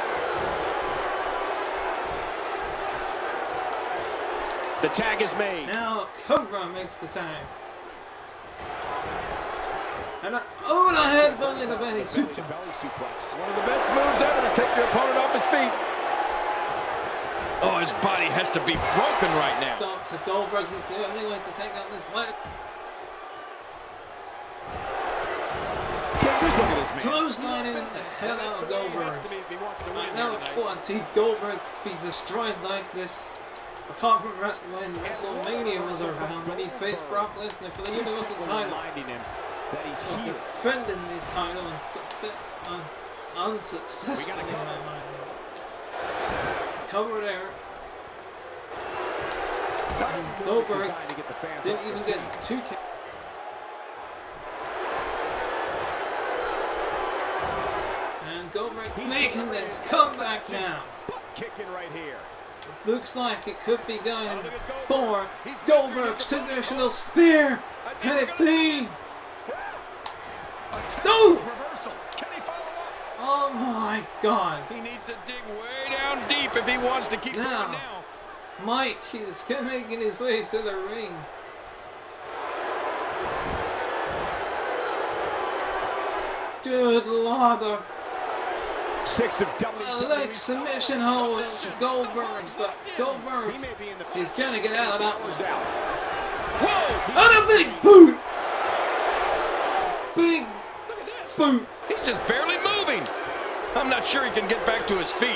The tag is made. Now Cobra makes the tag. And a, oh, the headbutt in the belly suplex. One of the best moves ever to take your opponent off his feet. Oh, his body has to be broken right now. Stop to Goldberg. It's the only way to take out this leg. Just look at this man. Clotheslining the hell out of Goldberg. I never thought I'd see Goldberg be destroyed like this. Apart from wrestling when WrestleMania was around, when he faced Brock Lesnar for the Universal title. He's defending his title and success, uh, unsuccessfully in my mind. Cover there. And Goldberg didn't even get two kills. And Goldberg making this comeback now. Kicking right here. Looks like it could be going for Goldberg's traditional spear. Can it be? No! Oh my God. He needs to dig way down deep if he wants to keep Now, going now. Mike is making his way to the ring. Good Lord. Six of W W E. A leg submission hold to Goldberg, but Goldberg is going to get out of that one. Whoa! And a big boot! Big boot! He's just barely moving. I'm not sure he can get back to his feet.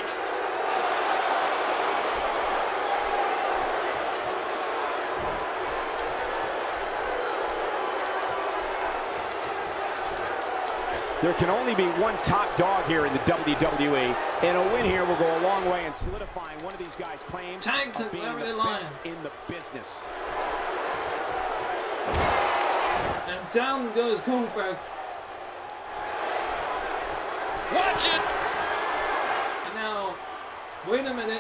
There can only be one top dog here in the W W E, and a win here will go a long way in solidifying one of these guys' claims Tag to of being Larry the Lyon. best in the business. And down goes Goldberg. Watch it! And now, wait a minute.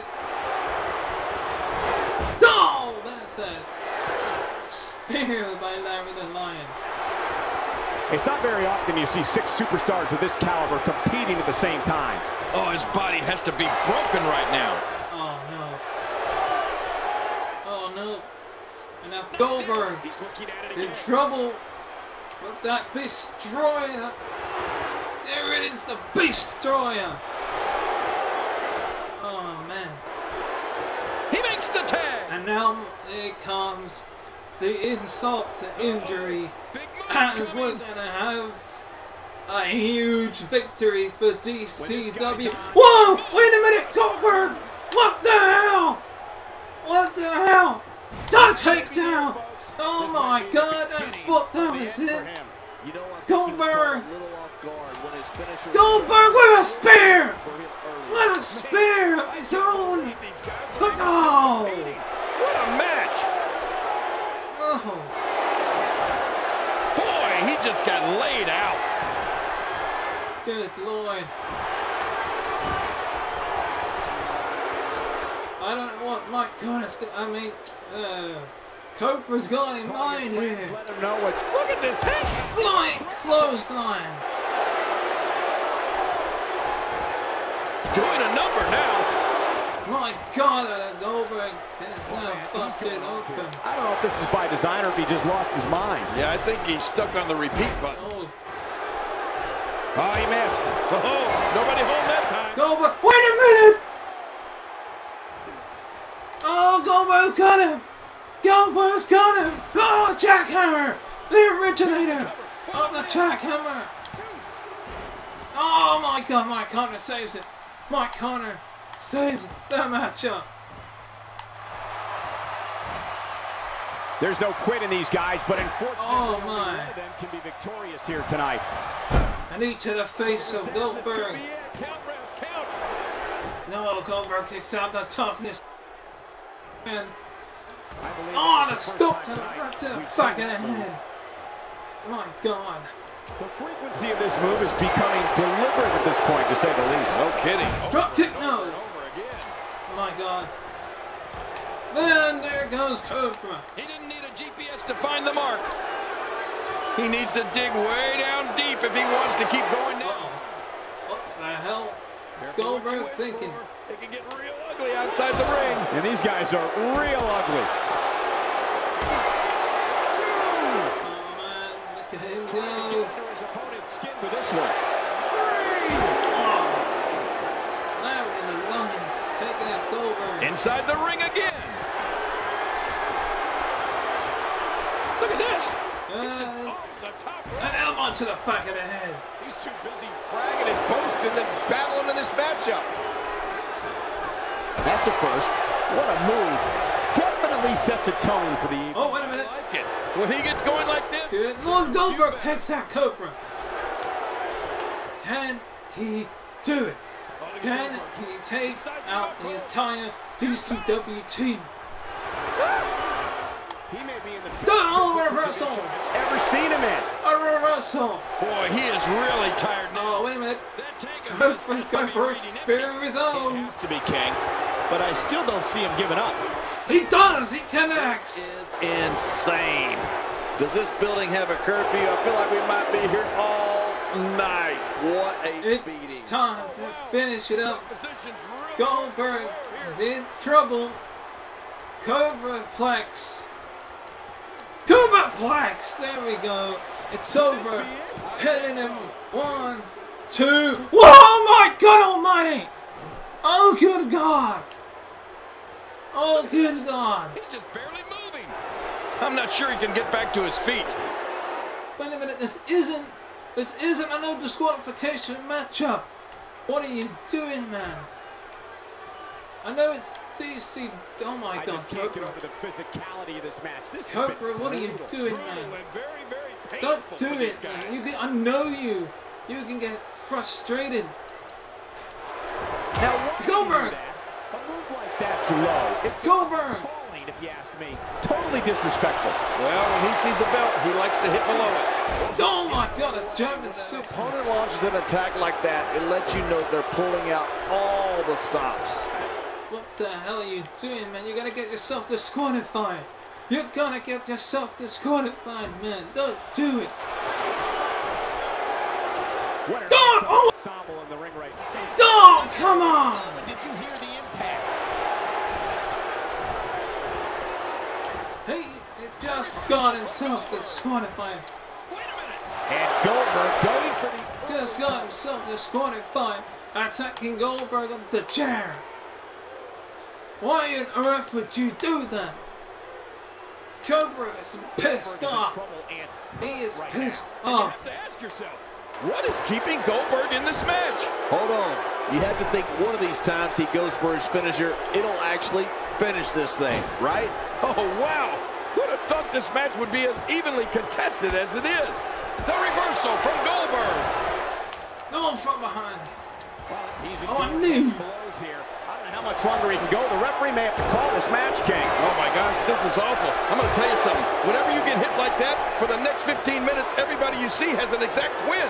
Oh, that's a spear by Larry the Lion. It's not very often you see six superstars of this caliber competing at the same time. Oh, his body has to be broken right now. Oh no. Oh no. And now Goldberg in trouble with that Beast Destroyer. There it is, the Beast Destroyer. Oh man. He makes the tag. And now here comes the insult to injury. As we're gonna have a huge victory for D C W. Whoa! Wait a minute, Goldberg! What the hell? What the hell? Don't take down! Oh my God! That foot that was it. You know what? Goldberg! A little off guard when his finisher Goldberg with a spear! for him early. What a spear of his own! But oh! What a match! Oh! Boy, he just got laid out. Good Lord. I don't know what Mike Curtis, I mean, uh, Cobra's got in mind here. Let him know what's. Look at this head. Flying clothesline. Doing a number now. My God, that Goldberg is now busted open. I don't know if this is by design or if he just lost his mind. Yeah, I think he's stuck on the repeat button. Oh, Oh, he missed. Oh, nobody home that time. Goldberg, wait a minute! Oh, Goldberg got him! Goldberg's got him! Oh, Jackhammer! The originator of the Jackhammer! Oh my God, Mike Connor saves it! Mike Connor saves the matchup! There's no quit in these guys, but unfortunately, Oh, only my. one of them can be victorious here tonight. And each to the face of Goldberg. Count, Ref, count. No, Goldberg takes out the toughness. And I believe oh, the this is the stop first to the time right to the we've seen back of the this move. head. My God. The frequency of this move is becoming deliberate at this point, to say the least. No kidding. Drop kick, no. Over again. My God. Then there goes Cobra. He didn't need a G P S to find the mark. He needs to dig way down deep if he wants to keep going now. Uh-oh. What the hell is Goldberg thinking? It can get real ugly outside the ring. And these guys are real ugly. Oh man, look at him go. opponent's skin with this one. Larry and the Lions taking out Goldberg. Inside the ring again. Look at this. Uh, Off the top an elbow to the back of the head. He's too busy bragging and boasting than battling in this matchup. That's a first. What a move. Definitely sets a tone for the evening. Oh, wait a minute. I like it. When he gets going like this. Good Lord, Goldberg takes out Cobra. Can he do it? Can he take out the entire D C W team? He may be in the Don't reversal. ever seen him in. A reversal. Boy, he is really tired now. Oh, wait a minute. That take of his Cobra's must going be for a reading spear of his It own. has to be King, but I still don't see him giving up. He does. He connects. Is insane. Does this building have a curfew? I feel like we might be here all night. What a It's beating. time to finish it up. Position's real. Goldberg is in trouble. Cobra Plex. Cobra Plex. There we go. It's over. Pinning him. One, two. Whoa, oh my God Almighty! Oh, good God! Oh, good God! He's just barely moving. I'm not sure he can get back to his feet. Wait a minute. This isn't. This isn't a no disqualification matchup. What are you doing, man? I know it's D C. Oh my I God, just can't get Cobra. over the physicality of this match. This has Cobra, been what are you brutal. doing, Brutal man? and very, very painful Don't do for these it, guys. man. You can, I know you. You can get frustrated. Now, why Goldberg! do that? A move like that's low. It's Goldberg! falling, if you ask me. Totally disrespectful. Well, when he sees the belt, he likes to hit below it. Oh my God, a German suplex. Opponent launches an attack like that, it lets you know they're pulling out all the stops. What the hell are you doing, man? You're gonna get yourself disqualified. You're gonna get yourself disqualified, man. Don't do it. What an Don't! Oh! ensemble in the ring right now. Oh, come on! Did you hear the impact? He he just got himself disqualified. Wait a minute. And Goldberg going for the... Just got himself disqualified. Attacking Goldberg on the chair. Why on earth would you do that? Cobra is pissed Goldberg is in off. trouble and He is right pissed You off. have to ask yourself, what is keeping Goldberg in this match? Hold on. You have to think one of these times he goes for his finisher, it'll actually finish this thing, right? Oh, wow. Who'd have thought this match would be as evenly contested as it is? The reversal from Goldberg. Going from behind. Well, he's Oh, I ignoring knew. blows here. I don't know how much longer he can go. The referee may have to call this match, King. Oh, my gosh, this is awful. I'm going to tell you something. Whenever you get hit like that, for the next fifteen minutes, everybody you see has an exact win.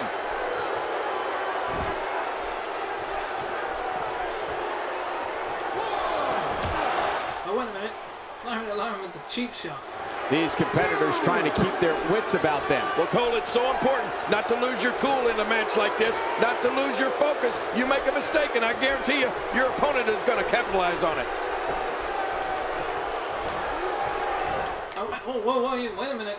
Oh, wait a minute. Larry Alarm with the cheap shot. These competitors trying to keep their wits about them. Well, Cole, it's so important not to lose your cool in a match like this, not to lose your focus. You make a mistake, and I guarantee you, your opponent is going to capitalize on it. Oh, whoa, whoa, whoa, wait a minute.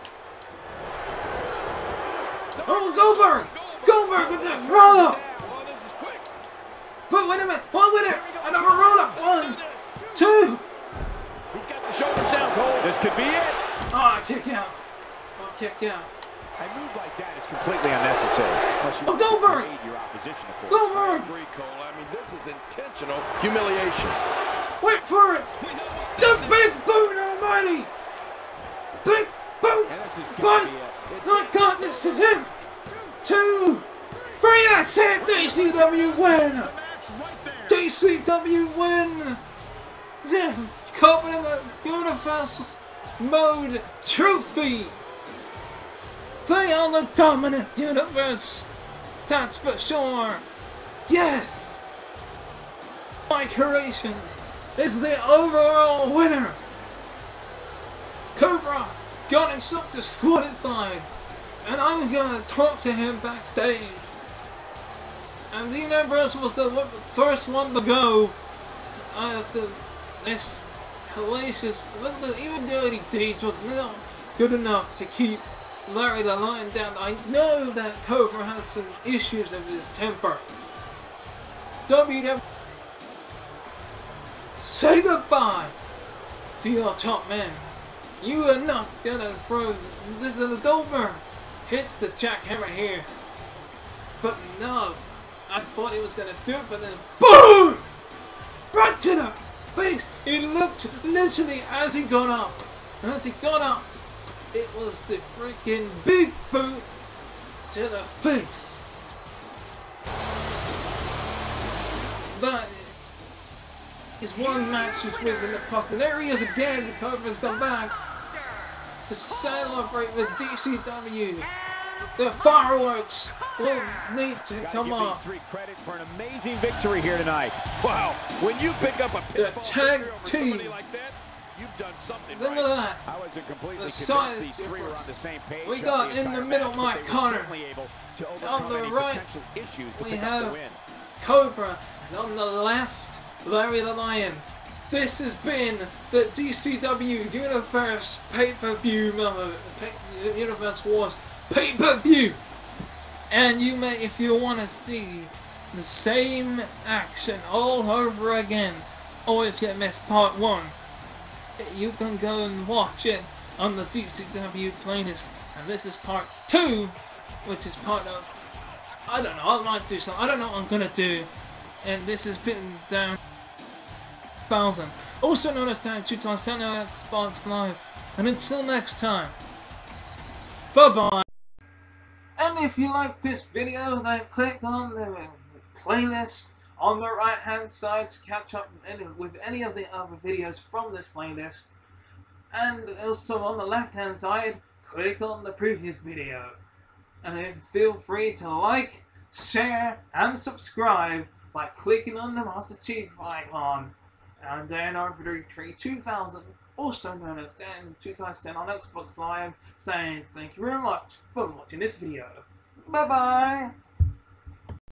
Oh, Goldberg! Goldberg with that roll up! Well, this is quick. But wait a minute, one with it! Another roll up! One, two! He's got the shoulders down, Cole. This could be it. Oh, kick out. Oh, kick out. A move like that is completely unnecessary. Plus, you Oh, Goldberg! aid your opposition, of course. I Goldberg! agree, Cole. I mean, this is intentional humiliation. Wait for it! The big boot almighty! Big boot! And this is But, gonna be it. my God, this is it! Two, three, that's it! D C W win! Match right there. D C W win! The Covenant of Universe Mode Trophy! They are the dominant universe! That's for sure! Yes! My creation is the overall winner! Cobra got himself disqualified, and I'm gonna talk to him backstage. And the universe was the one- first one to go. Uh, the this hellacious, wasn't the, even Dirty Deeds was not good enough to keep Larry the Lion down. I know that Cobra has some issues with his temper. W W E, say goodbye to your top man. You are not gonna throw this little Goldberg. Hits the jackhammer here. But no, I thought he was gonna do it, but then BOOM! Right to the face. It looked literally as he got up. As he got up, it was the freaking big boot to the face. That is one match is with in the past. And there he is again. Cobra's gone back to celebrate with D C W. The fireworks will need to come off. Three credit for an amazing victory here tonight. Wow, when you pick up a The tag team. like that, you've done something Look right. at that. I wasn't completely The convinced size these three were on the same page. We of got the in the entire middle, match, Mike but they were Connor. certainly able to On overcome the any right, potential issues to we pick up the have win. Cobra, and on the left, Larry the Lion. This has been the D C W Universe pay-per-view, uh, pay, Universe Wars pay-per-view. And you may, if you want to see the same action all over again, or if you missed part one, you can go and watch it on the D C W playlist. And this is part two, which is part of, I don't know, I might do something, I don't know what I'm gonna do. And this has been down thousand, also known as Down Two Times Ten on Xbox Live. And until next time, bye bye. And if you like this video, then click on the playlist on the right hand side to catch up with any of the other videos from this playlist. And also on the left hand side, click on the previous video. And feel free to like, share and subscribe by clicking on the Master Chief icon. And then over to two thousand, also known as Dan two times ten on Xbox Live, saying thank you very much for watching this video. Bye bye!